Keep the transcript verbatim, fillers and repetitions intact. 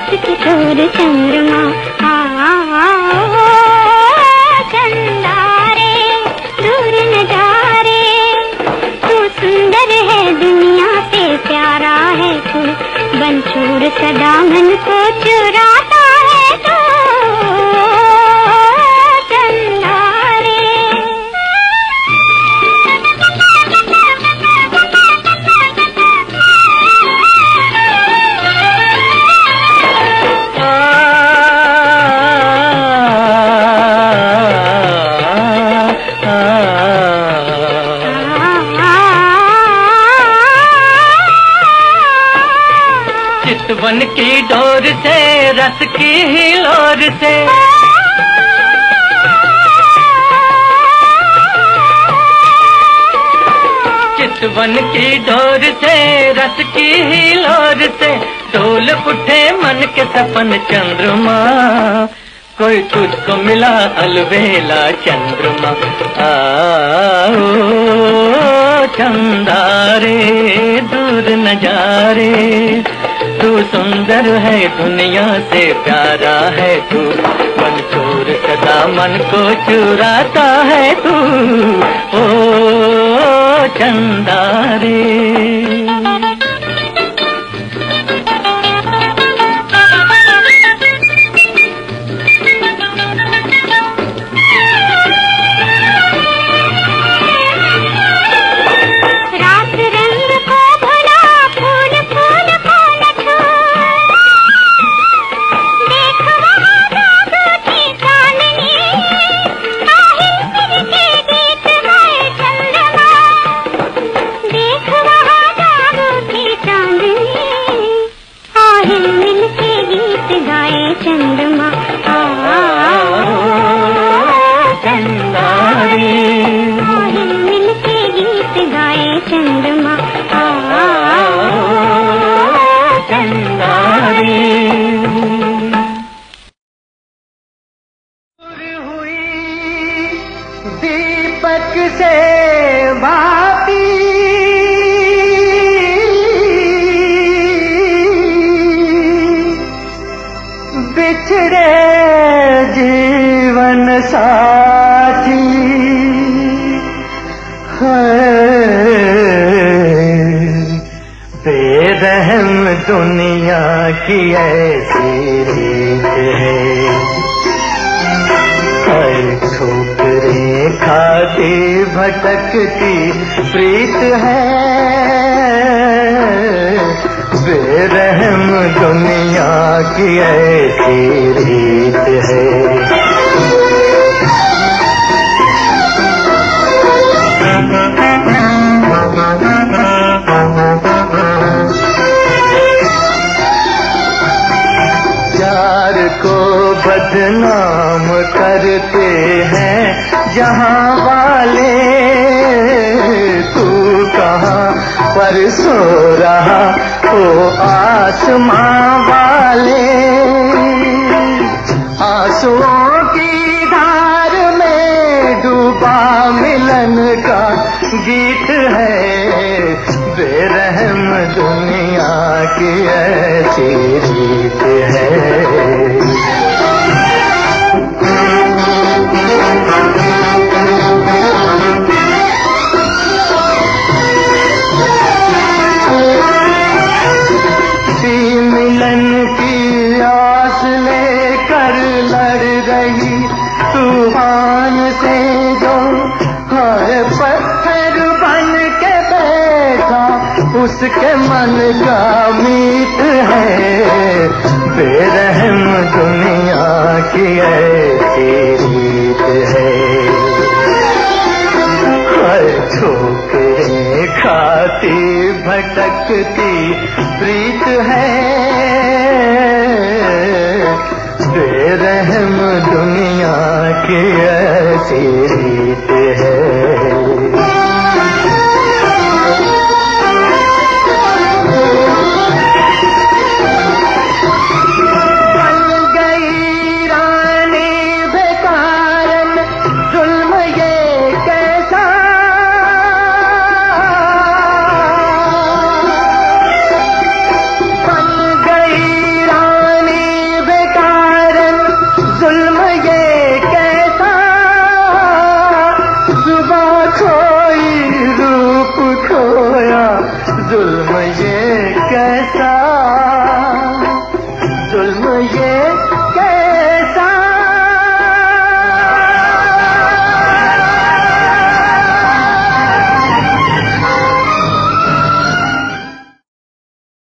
रस की तोर चंद्रमा आओ चंदा रे दूर न जा रे, तू सुंदर है दुनिया से प्यारा है तू, बन छोड़ सदा मन को चुराता है तू चंदा रे। चितवन की डोर से रस की हिलोर से, चितवन की डोर से रस की हिलोर से, डोल उठे मन के सपन चंद्रमा, कोई तुझको मिला अलबेला चंद्रमा आओ चंदा रे दूर न जा रे, तू सुंदर है दुनिया से प्यारा है तू, मन चोर सदा मन को चुराता है तू ओ चंदा रे। चंद्रमा चंदा रे मिल के गीत गाए चंद्रमा चंदा रे। हुई दीपक से भाती बिछड़े जीवन साथी है, बेरहम दुनिया की ऐसी रीत है, हर ठोकरें खाती भटकती प्रीत है, बेरहम दुनिया की ऐसी रीत है। यार को बदनाम करते हैं जहां वाले, तू कहाँ पर सो रहा ओ आसमां वाले, आंसुओं की धार में डूबा मिलन का गीत है, बेरहम दुनिया की ऐसी रीत है। मिलन की आस लेकर लड़ रही तूफान से जो, हर पत्थर बन के बैठा उसके मन का मीत है, बेरहम दुनिया की ऐसी रीत है, हर ठोकरें खाती भटकती प्रीत है, बेरहम दुनिया की ऐसी रीत है। बन गई रानी जुल्म ये